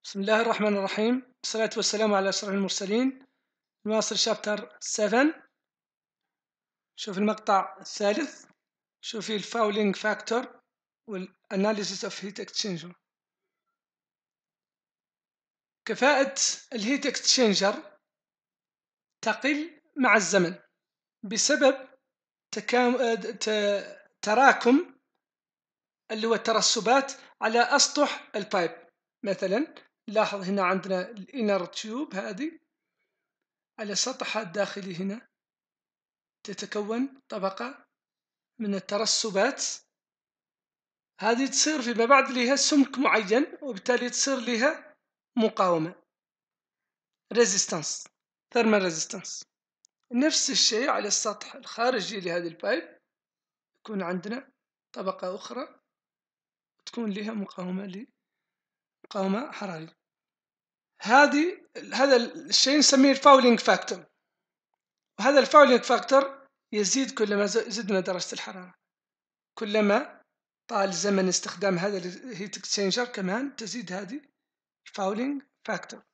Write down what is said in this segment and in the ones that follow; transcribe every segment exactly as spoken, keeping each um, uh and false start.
بسم الله الرحمن الرحيم، والصلاة والسلام على أشرف المرسلين. نواصل شابتر سبعة. شوف المقطع الثالث، شوف فيه الفاولينج فاكتور والاناليسيس اوف هيت اكسشينجر. كفاءة الهيت اكسشينجر تقل مع الزمن بسبب تكام... ت- تراكم اللي هو الترسبات على أسطح البايب. مثلا لاحظ هنا عندنا الانر تيوب، هذه على سطحها الداخلي هنا تتكون طبقة من الترسبات، هذه تصير فيما بعد لها سمك معين، وبالتالي تصير لها مقاومة resistance thermal resistance. نفس الشيء على السطح الخارجي لهذه البايب يكون عندنا طبقة أخرى تكون لها مقاومة مقاومة حرارية. هذه هذا الشيء نسميه الفاولينج فاكتور، وهذا الفاولينج فاكتور يزيد كلما زدنا درجة الحرارة. كلما طال زمن استخدام هذا الهيت اكسشينجر كمان تزيد هذه الفاولينج فاكتور،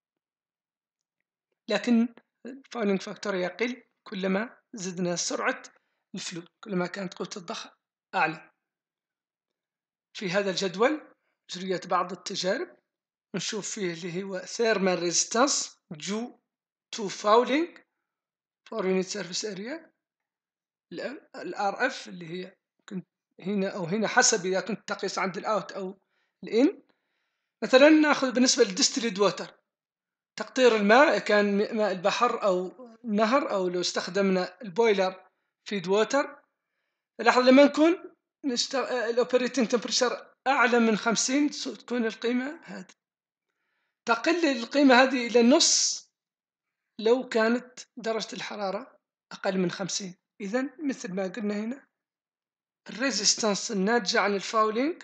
لكن الفاولينج فاكتور يقل كلما زدنا سرعة الفلو، كلما كانت قوة الضخ أعلى. في هذا الجدول جريت بعض التجارب نشوف فيه اللي هو thermal resistance due to fouling for unit surface area، ال آر إف اللي هي كنت هنا أو هنا حسب إذا كنت تقيس عند الأوت أو الإن. مثلا ناخذ بالنسبة للديستلد ووتر، تقطير الماء كان ماء البحر أو نهر، أو لو استخدمنا البويلر فيد ووتر، لاحظ لما نكون الأوبريتنج تمبريتشر أعلى من خمسين تكون القيمة هذه، تقل القيمة هذه إلى النص لو كانت درجة الحرارة أقل من خمسين. إذن مثل ما قلنا هنا الريزيستانس الناتجة عن الفاولينج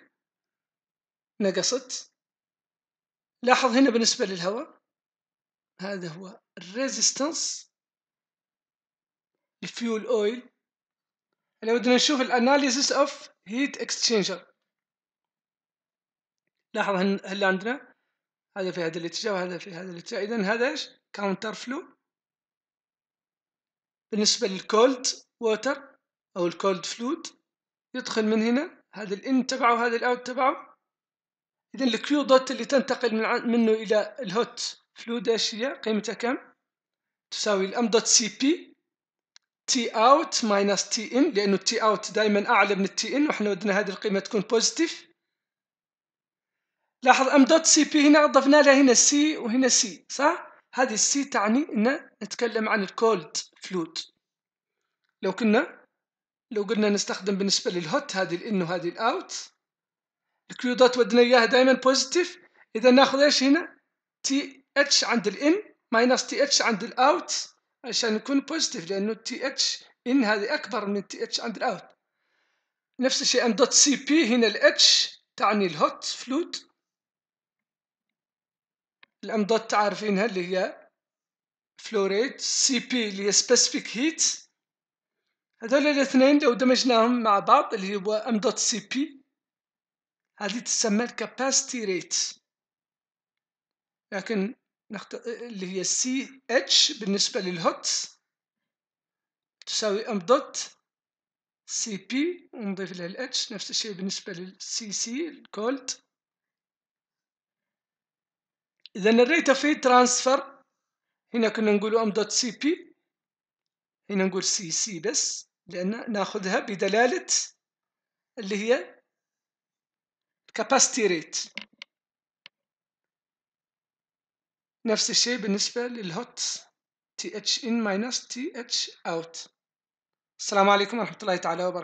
نقصت. لاحظ هنا بالنسبة للهواء، هذا هو الريزيستانس الفيول اويل. لو بدنا نشوف الاناليسيس اوف هيت اكسشينجر، لاحظ هل عندنا هذا في هذا الاتجاه وهذا في هذا الاتجاه، اذا هذا ايش؟ كاونتر فلو. بالنسبة للكولد ووتر او الكولد فلويد يدخل من هنا، هذا الان تبعه وهذا الاوت تبعه. اذا الكيو دوت اللي تنتقل من منه الى الهوت فلويد ايش هي؟ قيمتها كم؟ تساوي الام دوت سي بي تي اوت ماينس تي ان، لانه التي اوت دائما اعلى من التي ان، واحنا بدنا هذه القيمه تكون بوزيتيف. لاحظ ام دوت سي بي هنا اضفنا لها هنا سي وهنا سي، صح؟ هذه السي تعني ان نتكلم عن الكولد فلويد. لو كنا لو قلنا نستخدم بالنسبه للهوت هذه الان وهذه الاوت، الكيو دوت ودنا اياها دائما بوزيتيف، اذا ناخذ ايش هنا؟ تي اتش عند الان ماينس تي اتش عند الاوت عشان يكون بوزيتيف، لانه تي اتش ان هذه اكبر من تي اتش عند الاوت. نفس الشيء ام دوت سي بي هنا الاتش تعني الهوت فلويد، الام دوت تعرفينها اللي هي فلوريت، سي بي اللي هي سبيسيفيك هيت. هذول الاثنين لو دمجناهم مع بعض اللي هو ام دوت سي بي، هذه تسمى الكاباسيتي ريت. لكن نخت... اللي هي سي اتش بالنسبة للهوت تساوي ام دوت سي بي ونضيف لها الاتش. نفس الشيء بالنسبة للسي سي الكولد. إذا الريت اوف هيت ترانسفير هنا كنا نقول ام دوت سي بي، هنا نقول سي سي بس، لأن ناخذها بدلالة اللي هي capacity rate. نفس الشيء بالنسبة للهوت تي اتش ان minus تي اتش out. السلام عليكم ورحمة الله تعالى وبركاته.